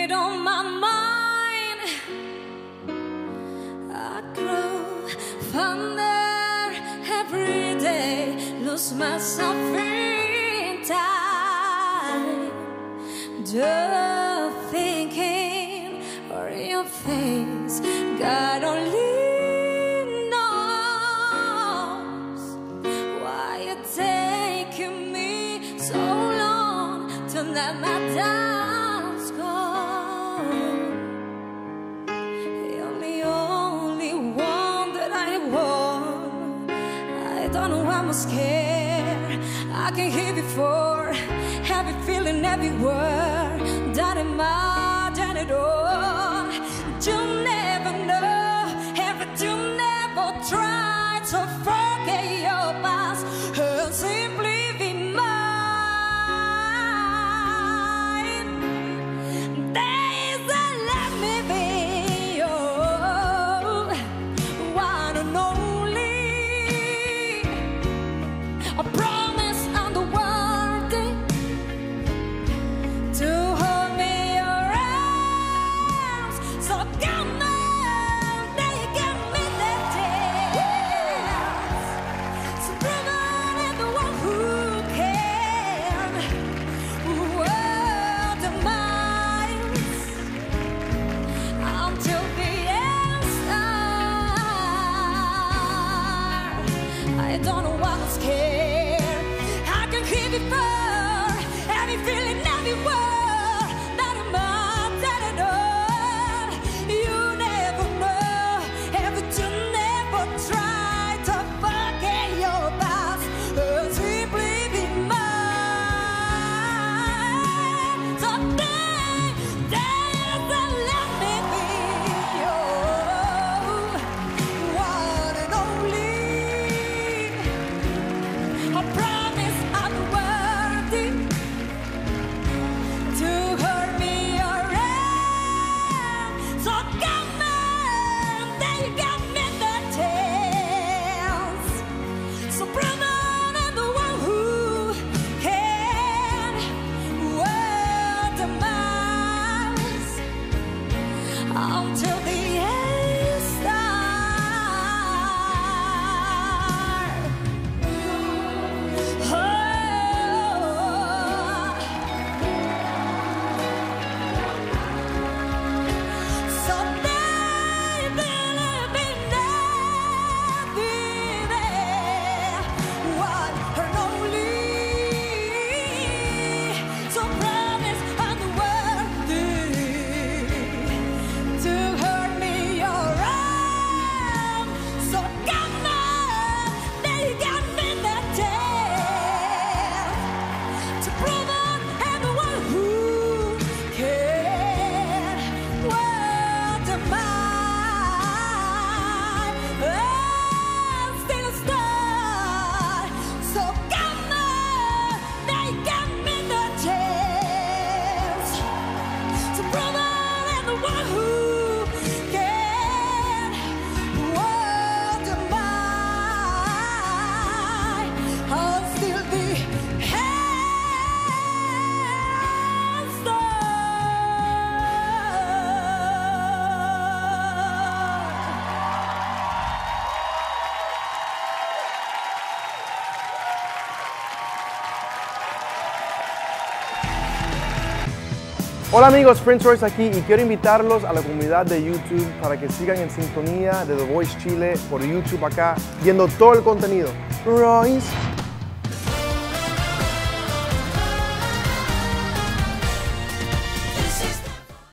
weight on my mind. I grow fonder every day, lose myself in time. Just thinking of your face, God only knows why you're taking me so long to let my doubts go. You're the only one that I want. I don't know why I'm scared. I can hear before, every feeling, every word. Don't imagine it all. You never know, you never try to forget your past and simply be mine. Days that let me be your one and only. I promise I'm the worthy to hold me your arms. So come on, they give me the chance. So brother and the one who can world the miles until the end star. I don't know why I'm scared. I can hear before, every feeling, every word. That I'm not that at all. You never know, you never try to forget your past or simply be mine. So days that let me be your one and only. I promise I'm worthy to hold me around. So come on, they got me the chance. So brother and the one who can world the miles until the end star. Oh, so baby, let me be there, one and only. So promise I'm worthy to hold me your arm. So come on, they got me the chance to prove I'm the one who can world the mind. Still a star. So come on, they got me the chance to prove I'm the one who can world the mind. I'll still be hands down. Hola amigos, Prince Royce aquí y quiero invitarlos a la comunidad de YouTube para que sigan en sintonía de The Voice Chile por YouTube acá, viendo todo el contenido. Royce.